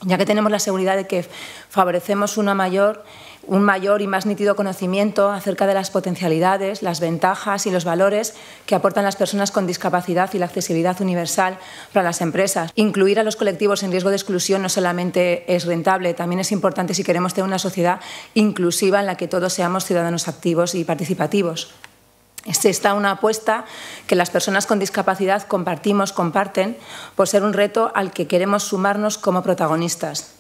ya que tenemos la seguridad de que favorecemos un mayor y más nítido conocimiento acerca de las potencialidades, las ventajas y los valores que aportan las personas con discapacidad y la accesibilidad universal para las empresas. Incluir a los colectivos en riesgo de exclusión no solamente es rentable, también es importante si queremos tener una sociedad inclusiva en la que todos seamos ciudadanos activos y participativos. Está una apuesta que las personas con discapacidad comparten por ser un reto al que queremos sumarnos como protagonistas.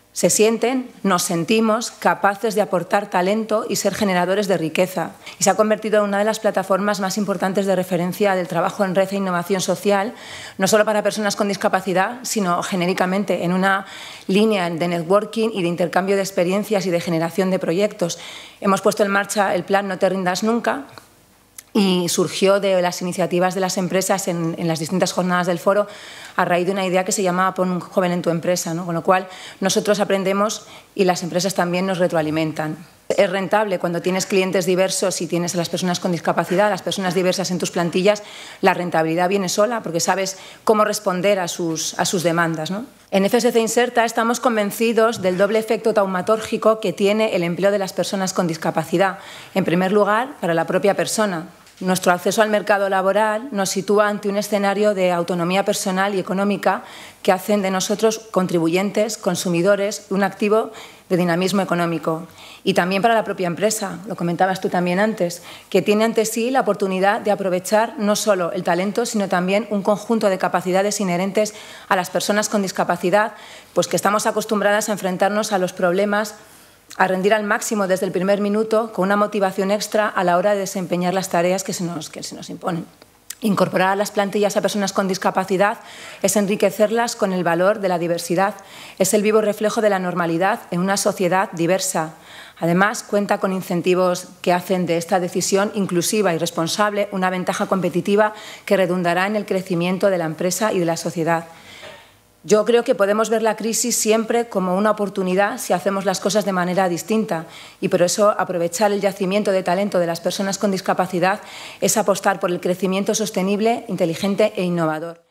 Nos sentimos capaces de aportar talento y ser generadores de riqueza. Y se ha convertido en una de las plataformas más importantes de referencia del trabajo en red e innovación social, no solo para personas con discapacidad, sino genéricamente en una línea de networking y de intercambio de experiencias y de generación de proyectos. Hemos puesto en marcha el plan No te rindas nunca, y surgió de las iniciativas de las empresas en las distintas jornadas del foro a raíz de una idea que se llamaba Pon un joven en tu empresa, ¿no? Con lo cual nosotros aprendemos y las empresas también nos retroalimentan. Es rentable cuando tienes clientes diversos y tienes a las personas con discapacidad, las personas diversas en tus plantillas, la rentabilidad viene sola porque sabes cómo responder a sus demandas, ¿no? En FSC Inserta estamos convencidos del doble efecto taumatórgico que tiene el empleo de las personas con discapacidad. En primer lugar, para la propia persona. Nuestro acceso al mercado laboral nos sitúa ante un escenario de autonomía personal y económica que hacen de nosotros contribuyentes, consumidores, un activo de dinamismo económico. Y también para la propia empresa, lo comentabas tú también antes, que tiene ante sí la oportunidad de aprovechar no solo el talento, sino también un conjunto de capacidades inherentes a las personas con discapacidad, pues que estamos acostumbradas a enfrentarnos a los problemas, a rendir al máximo desde el primer minuto con una motivación extra a la hora de desempeñar las tareas que se nos imponen. Incorporar a las plantillas a personas con discapacidad es enriquecerlas con el valor de la diversidad, es el vivo reflejo de la normalidad en una sociedad diversa. Además, cuenta con incentivos que hacen de esta decisión inclusiva y responsable una ventaja competitiva que redundará en el crecimiento de la empresa y de la sociedad. Yo creo que podemos ver la crisis siempre como una oportunidad si hacemos las cosas de manera distinta y por eso aprovechar el yacimiento de talento de las personas con discapacidad es apostar por el crecimiento sostenible, inteligente e innovador.